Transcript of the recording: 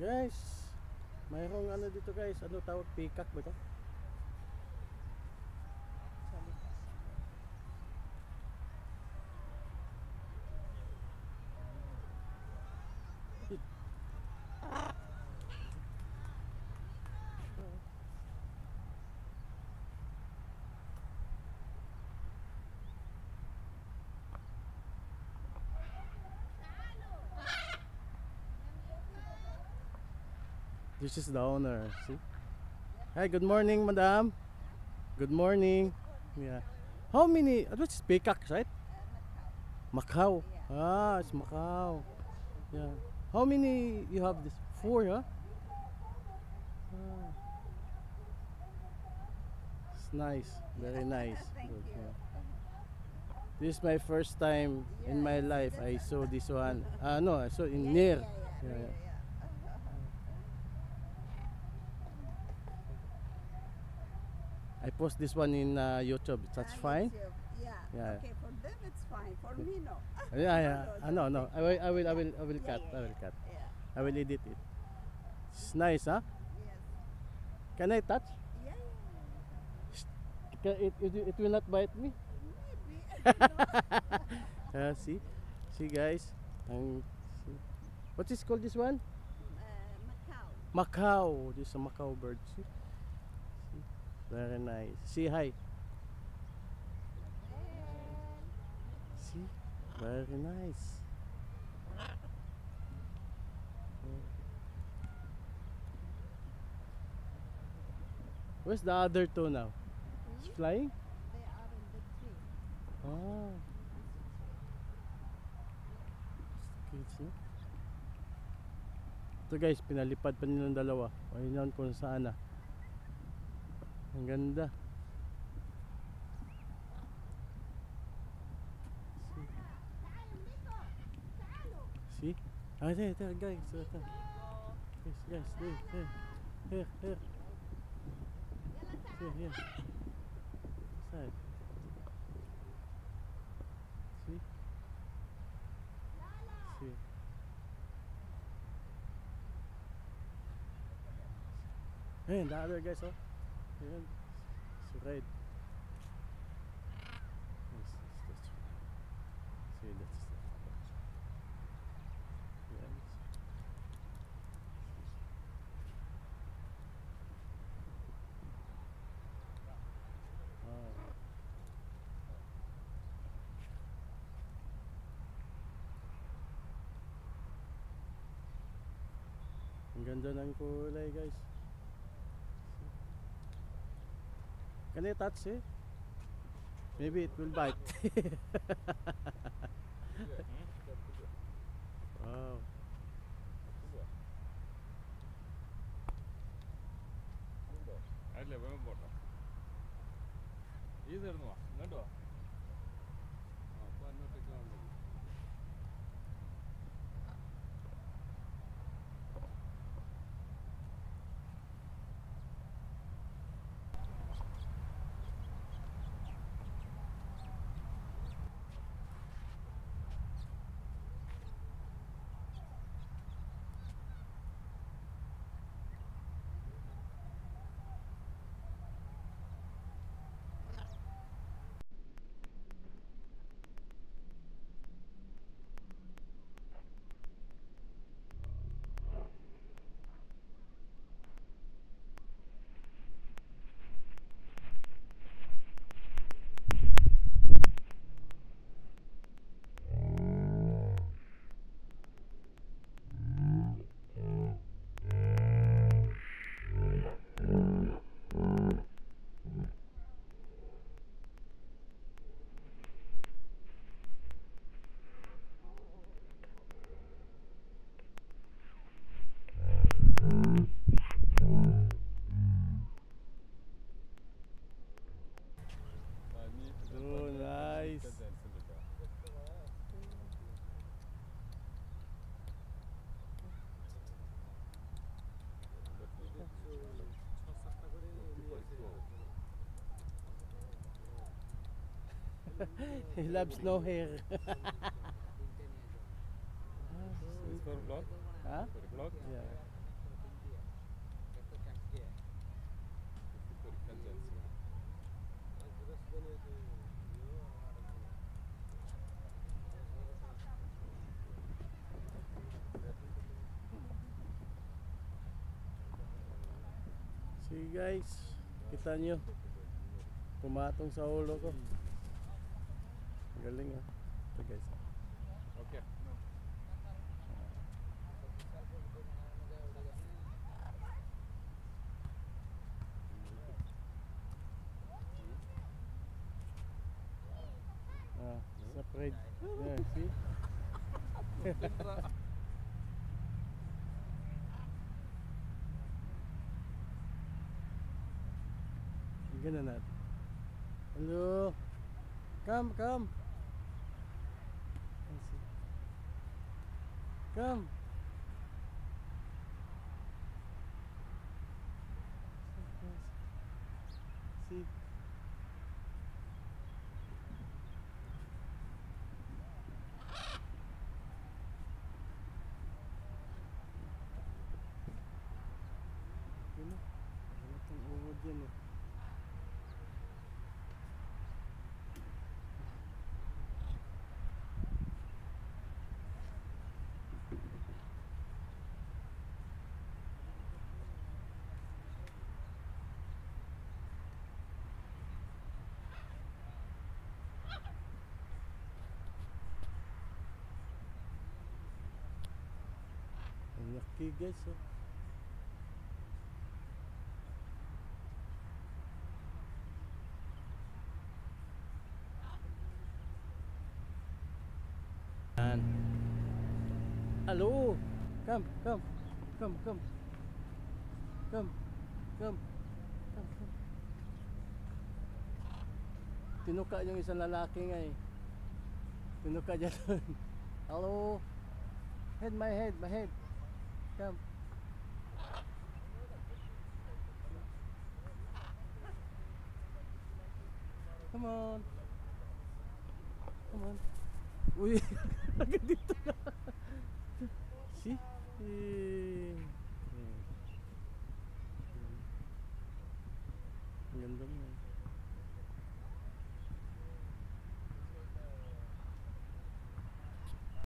Guys, mayroong ano dito guys, ano tawag, peacock ba ito? This is the owner, see? Hi, good morning, madam. Good morning. Yeah. How many, what's peacocks, right? Macaw. Ah, it's Macaw. Yeah. How many you have this? 4, huh? Ah. It's nice. Very nice. Good, yeah. This is my first time in my life I saw this one. No, I saw in near. Yeah. I post this one in YouTube. That's fine. YouTube. Yeah. Okay, for them it's fine. For me, no. Yeah. No. I will cut. I will cut. Yeah. I will edit it. It's nice, huh? Yes. Can I touch? Yeah. It will not bite me. Maybe. See guys. See. What is called this one? Macaw. Macaw. This is a Macaw bird. See? Very nice. See, hi. See? Very nice. Where's the other two now? It's flying? They are in the tree. Oh. Kids, no? Ito guys, pinalipad pa nilang dalawa. Ayun kung saan na. Ang ganda. See? Ah, there guys. Guys, there. Here. Here. Side. See? See? Hey, the other guys, oh. Ayan. So right. See, that's Ayan. Wow. Ang ganda ng kulay guys. Can I touch it? Maybe it will bite. Wow. Oh, nice. He loves no hair. It's for vlog? Huh? For vlog? Yeah. See guys, kita nyo, pumatong sa ulo ko. Galing ah. Ito guys. Okay. Ah, separate. Yeah, see? Ganun natin. Hello. Come, come. Come. See. Ano? Wala itong uod yan eh. Ang laki guys oh. Yan. Hello. Come, come. Come, come. Come. Come. Come, come. Tinuka yung isang lalaki nga eh. Tinuka dyan. Hello. Head, my head, my head. Come. Come on. Come on. Uy, agad dito na. See?